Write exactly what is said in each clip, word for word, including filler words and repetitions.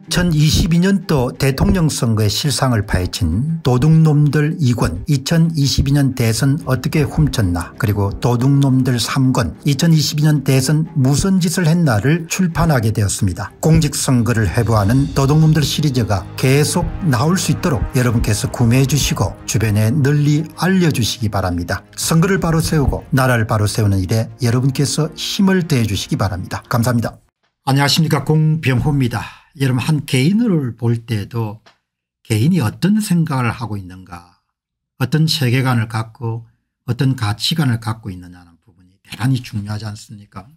이천이십이 년도 대통령 선거의 실상을 파헤친 도둑놈들 이 권 이천이십이 년 대선 어떻게 훔쳤나 그리고 도둑놈들 삼 권 이천이십이 년 대선 무슨 짓을 했나를 출판하게 되었습니다. 공직선거를 회부하는 도둑놈들 시리즈가 계속 나올 수 있도록 여러분께서 구매해 주시고 주변에 널리 알려주시기 바랍니다. 선거를 바로 세우고 나라를 바로 세우는 일에 여러분께서 힘을 더해 주시기 바랍니다. 감사합니다. 안녕하십니까, 공병호입니다. 여러분, 한 개인을 볼 때도 개인이 어떤 생각을 하고 있는가, 어떤 세계관을 갖고 어떤 가치관을 갖고 있느냐는 부분이 대단히 중요하지 않습니까?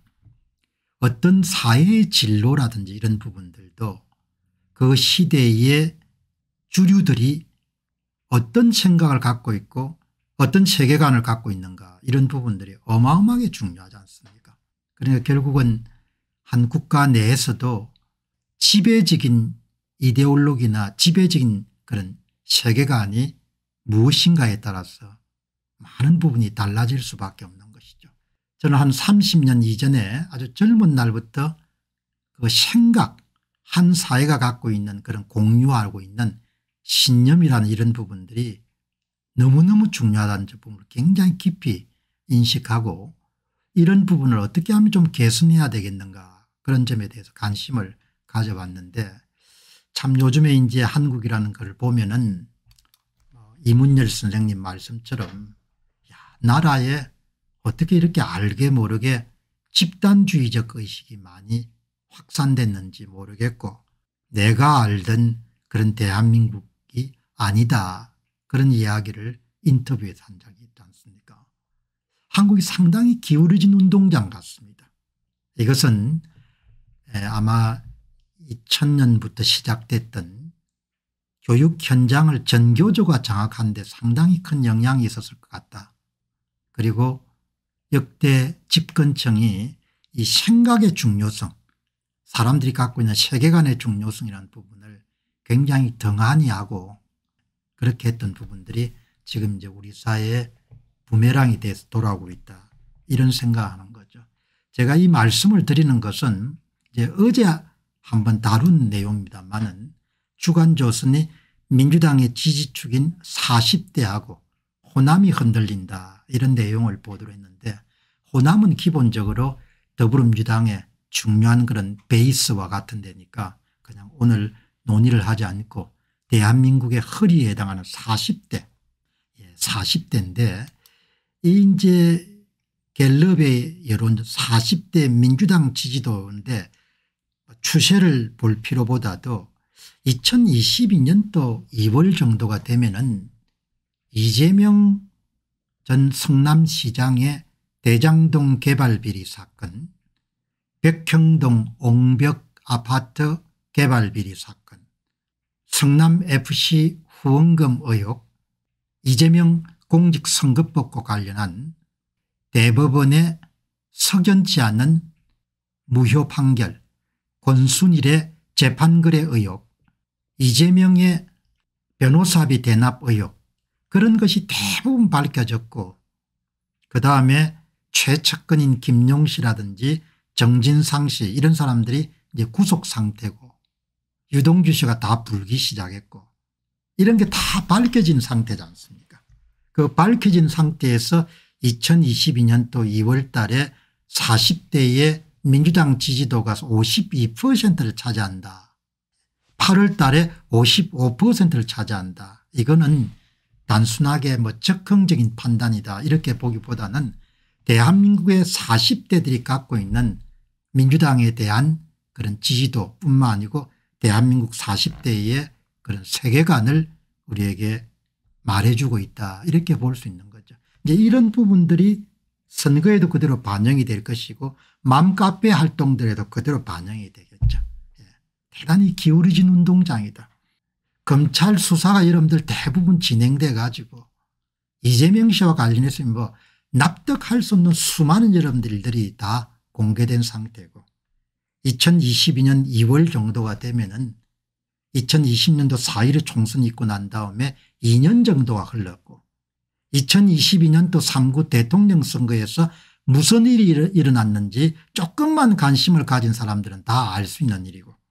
어떤 사회의 진로라든지 이런 부분들도 그 시대의 주류들이 어떤 생각을 갖고 있고 어떤 세계관을 갖고 있는가, 이런 부분들이 어마어마하게 중요하지 않습니까? 그러니까 결국은 한 국가 내에서도 지배적인 이데올로기나 지배적인 그런 세계관이 무엇인가에 따라서 많은 부분이 달라질 수밖에 없는 것이죠. 저는 한 삼십 년 이전에 아주 젊은 날부터 그 생각, 한 사회가 갖고 있는 그런 공유하고 있는 신념이라는 이런 부분들이 너무너무 중요하다는 부분을 굉장히 깊이 인식하고, 이런 부분을 어떻게 하면 좀 개선해야 되겠는가, 그런 점에 대해서 관심을 가져봤는데, 참 요즘에 이제 한국이라는 걸 보면은 이문열 선생님 말씀처럼 야, 나라에 어떻게 이렇게 알게 모르게 집단주의적 의식이 많이 확산됐는지 모르겠고, 내가 알던 그런 대한민국이 아니다, 그런 이야기를 인터뷰에서 한 적이 있지 않습니까? 한국이 상당히 기울어진 운동장 같습니다. 이것은 아마 이천 년부터 시작됐던 교육 현장을 전교조가 장악한 데 상당히 큰 영향이 있었을 것 같다. 그리고 역대 집권층이 이 생각의 중요성, 사람들이 갖고 있는 세계관의 중요성이라는 부분을 굉장히 등한히 하고 그렇게 했던 부분들이 지금 이제 우리 사회의 부메랑이 돼서 돌아오고 있다, 이런 생각하는 거죠. 제가 이 말씀을 드리는 것은 이제 어제 한번 다룬 내용입니다만은, 주간조선이 민주당의 지지축인 사십 대하고 호남이 흔들린다, 이런 내용을 보도를 했는데, 호남은 기본적으로 더불어민주당의 중요한 그런 베이스와 같은 데니까 그냥 오늘 논의를 하지 않고 대한민국의 허리에 해당하는 사십 대, 사십 대인데 이 이제 갤럽의 여론 사십 대 민주당 지지도인데 추세를 볼 필요보다도 이천이십이 년도 이월 정도가 되면은 이재명 전 성남시장의 대장동 개발 비리 사건, 백형동 옹벽 아파트 개발 비리 사건, 성남에프씨 후원금 의혹, 이재명 공직선거법과 관련한 대법원의 석연치 않은 무효 판결, 권순일의 재판거래 의혹, 이재명의 변호사비 대납 의혹, 그런 것이 대부분 밝혀졌고, 그다음에 최측근인 김용씨라든지 정진상 씨, 이런 사람들이 이제 구속 상태고, 유동규 씨가 다 불기 시작했고, 이런 게 다 밝혀진 상태지 않습니까? 그 밝혀진 상태에서 이천이십이 년도 이월 달에 사십 대의 민주당 지지도가 오십이 퍼센트를 차지한다, 팔월 달에 오십오 퍼센트를 차지한다, 이거는 단순하게 뭐 적극적인 판단이다, 이렇게 보기보다는 대한민국의 사십 대들이 갖고 있는 민주당에 대한 그런 지지도뿐만 아니고 대한민국 사십 대의 그런 세계관을 우리에게 말해주고 있다, 이렇게 볼 수 있는 거죠. 이제 이런 부분들이 선거에도 그대로 반영이 될 것이고 맘카페 활동들에도 그대로 반영이 되겠죠. 예. 대단히 기울어진 운동장이다. 검찰 수사가 여러분들 대부분 진행돼 가지고 이재명 씨와 관련해서 뭐 납득할 수 없는 수많은 여러분들이 다 공개된 상태고, 이천이십이 년 이월 정도가 되면은 이천이십 년도 사 일에 총선이 있고 난 다음에 이 년 정도가 흘렀고, 이천이십이 년도 삼 구 대통령 선거에서 무슨 일이 일어났는지 조금만 관심을 가진 사람들은 다 알 수 있는 일이고,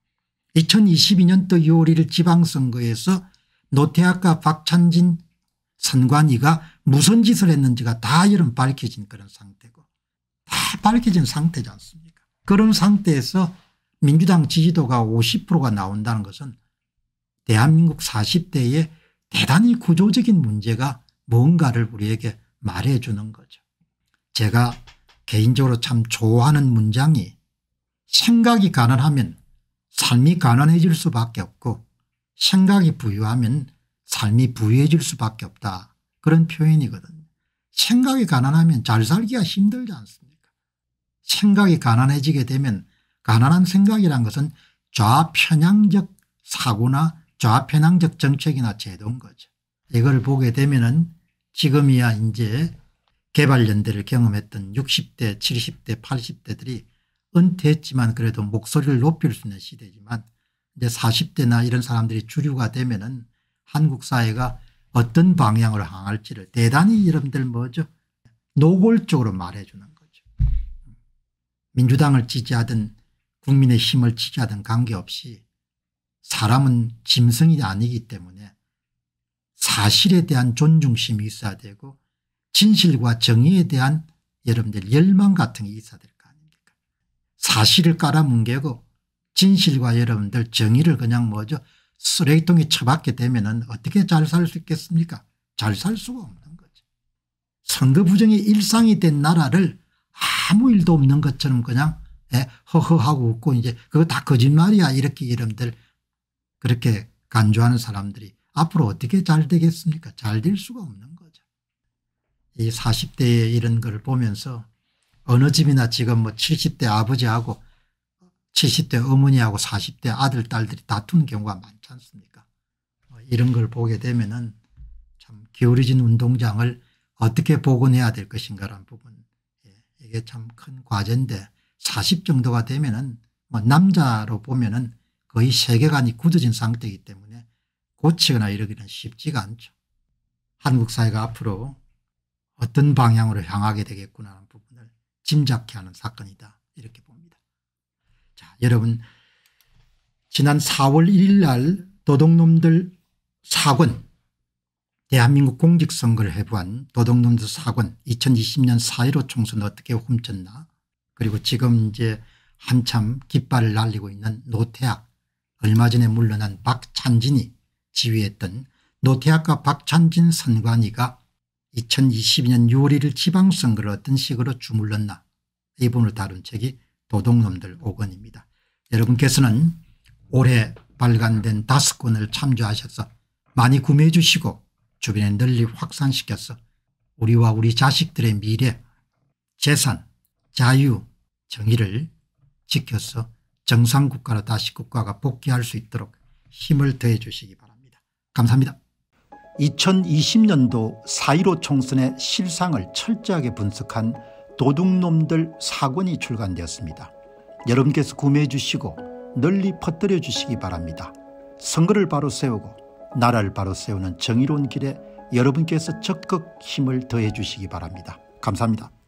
이천이십이 년도 유월 일일 지방선거에서 노태악과 박찬진 선관위가 무슨 짓을 했는지가 다 이런 밝혀진 그런 상태고 다 밝혀진 상태지 않습니까? 그런 상태에서 민주당 지지도가 오십 퍼센트가 나온다는 것은 대한민국 사십 대에 대단히 구조적인 문제가 뭔가를 우리에게 말해주는 거죠. 제가 개인적으로 참 좋아하는 문장이 생각이 가난하면 삶이 가난해질 수밖에 없고 생각이 부유하면 삶이 부유해질 수밖에 없다. 그런 표현이거든요. 생각이 가난하면 잘 살기가 힘들지 않습니까? 생각이 가난해지게 되면 가난한 생각이란 것은 좌편향적 사고나 좌편향적 정책이나 제도인 거죠. 이걸 보게 되면은 지금이야 이제 개발연대를 경험했던 육십 대 칠십 대 팔십 대들이 은퇴했지만 그래도 목소리를 높일 수 있는 시대지만 이제 사십 대나 이런 사람들이 주류가 되면은 한국 사회가 어떤 방향으로 향할지를 대단히 여러분들 뭐죠 노골적으로 말해주는 거죠. 민주당을 지지하든 국민의힘을 지지하든 관계없이 사람은 짐승이 아니기 때문에 사실에 대한 존중심이 있어야 되고 진실과 정의에 대한 여러분들 열망 같은 게 있어야 될 거 아닙니까? 사실을 깔아뭉개고 진실과 여러분들 정의를 그냥 뭐죠 쓰레기통에 처박게 되면은 어떻게 잘 살 수 있겠습니까? 잘 살 수가 없는 거죠. 선거 부정이 일상이 된 나라를 아무 일도 없는 것처럼 그냥 허허하고 웃고 이제 그거 다 거짓말이야 이렇게 여러분들 그렇게 간주하는 사람들이 앞으로 어떻게 잘 되겠습니까? 잘 될 수가 없는 거죠. 이 사십 대의 이런 걸 보면서 어느 집이나 지금 뭐 칠십 대 아버지하고 칠십 대 어머니하고 사십 대 아들 딸들이 다투는 경우가 많지 않습니까? 이런 걸 보게 되면은 참 기울어진 운동장을 어떻게 복원해야 될 것인가라는 부분 이게 참 큰 과제인데 사십 정도가 되면은 뭐 남자로 보면은 거의 세계관이 굳어진 상태이기 때문에 고치거나 이러기는 쉽지가 않죠. 한국 사회가 앞으로 어떤 방향으로 향하게 되겠구나 하는 부분을 짐작케 하는 사건이다 이렇게 봅니다. 자, 여러분 지난 사월 일일 날 도둑놈들 사권 대한민국 공직선거를 해부한 도둑놈들 사권 이천이십 년 사 일오 총선 어떻게 훔쳤나 그리고 지금 이제 한참 깃발을 날리고 있는 노태악 얼마 전에 물러난 박찬진이 지휘했던 노태악과 박찬진 선관위가 이천이십이 년 유월 일일 지방선거를 어떤 식으로 주물렀나 이 부분을 다룬 책이 도둑놈들 오 권입니다. 여러분께서는 올해 발간된 다섯 권을 참조하셔서 많이 구매해 주시고 주변에 널리 확산시켜서 우리와 우리 자식들의 미래 재산 자유 정의를 지켜서 정상국가로 다시 국가가 복귀할 수 있도록 힘을 더해 주시기 바랍니다. 감사합니다. 이천이십 년도 사 일오 총선의 실상을 철저하게 분석한 도둑놈들 사 권이 출간되었습니다. 여러분께서 구매해 주시고 널리 퍼뜨려 주시기 바랍니다. 선거를 바로 세우고 나라를 바로 세우는 정의로운 길에 여러분께서 적극 힘을 더해 주시기 바랍니다. 감사합니다.